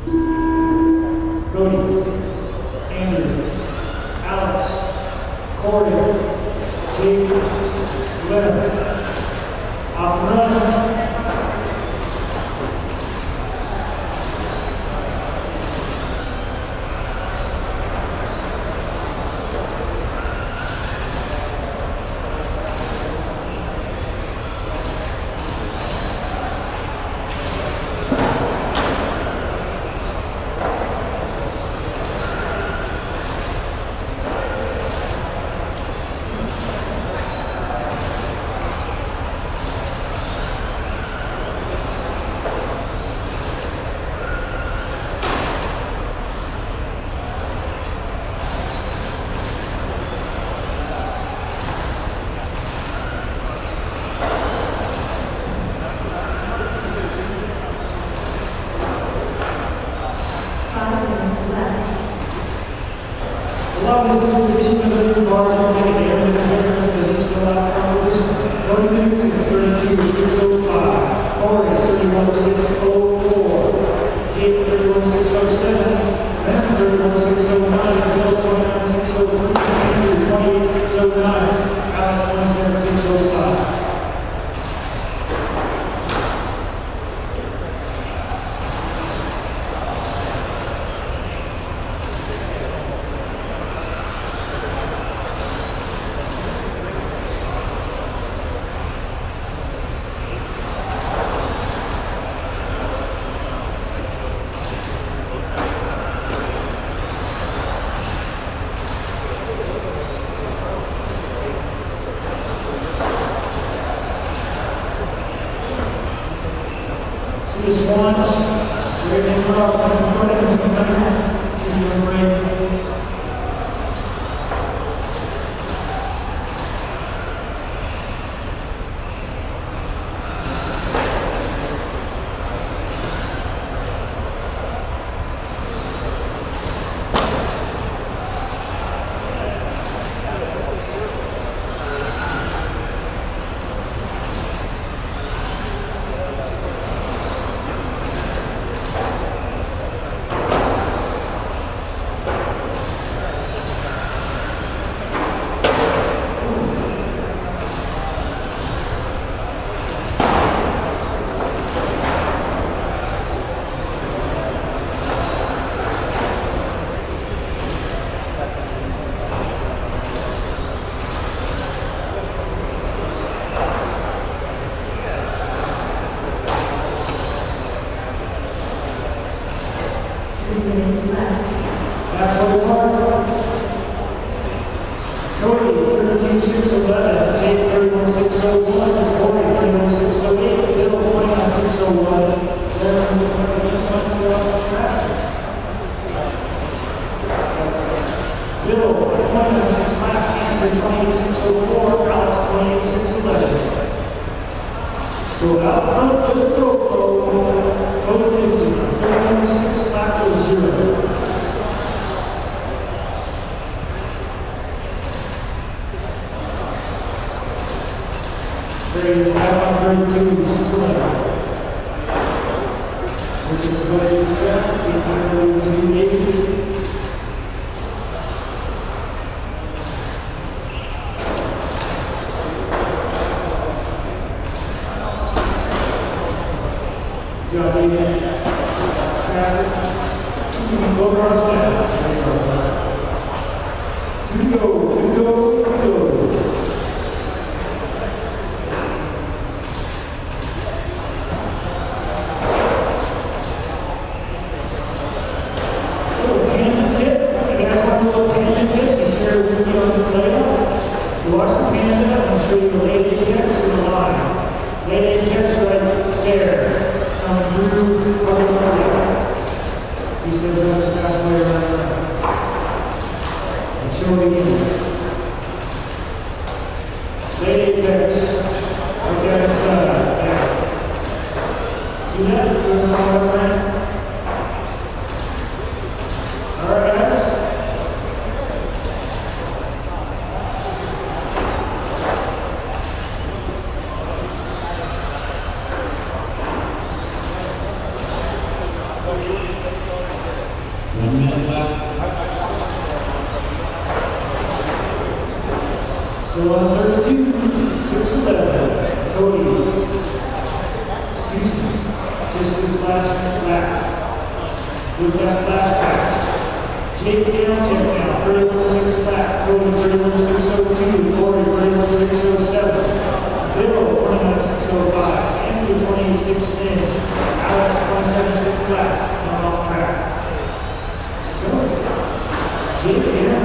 Cody, Andrew, Alex, Corey, Jake, Leonard, off run. Allow this position of the bar to take the air interference as this will allow competition. Cody Mix is 32.605. Corey 31.604. Jake 31.607. Ben 31.609. Bill 29.603. Andrew 28.609. Alex 27.605. This once, we're going to go up and put it in the break. Back for the mark. Cody 13.611. Jake 31.601. Corey 31.608. Bill 29.601. Leonard 28.1 off the track. Bill 29.605. Andrew 28.604. Alex 28.611. So out front of the GoPro, Cody Mix 31.650. There is 532.611. Looking to go to the track, 882.80. Johnny, traffic, over on stand. Two to go. So watch the panda and show you the lady checks in the line. Lady checks right there. Come through, other way. He says that's the fast way around. And show it again. Lady checks right there inside. There. See that? It's going all around. Alright, guys. Still on 32, 6'11", Cody. Excuse me. Just this last lap. With that last pass. Jake down, check now. 31.6 lap. Cody 31.602. Corey 31.607. Bill 29.605. Andrew 28.610. Alex 27.6 lap. Not off track. So, Jake down.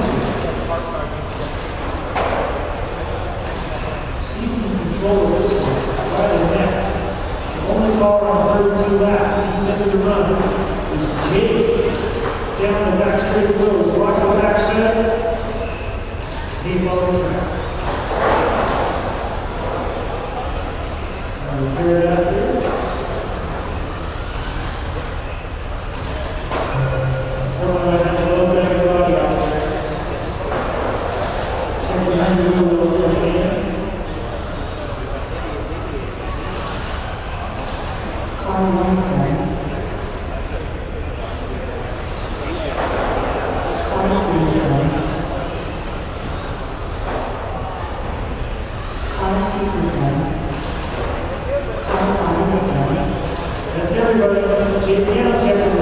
Control this one, right in there. The only car on 32 laps at the end of the run is Jake. Down the back straight rows. Watch the back set. Keep on the track. We'll clear it out here. Someone might have a little bit of everybody out there. Check behind the wheels if they can. Car 17. Car 37. Car 67. Car 5 is done. That's everybody. Jake down, check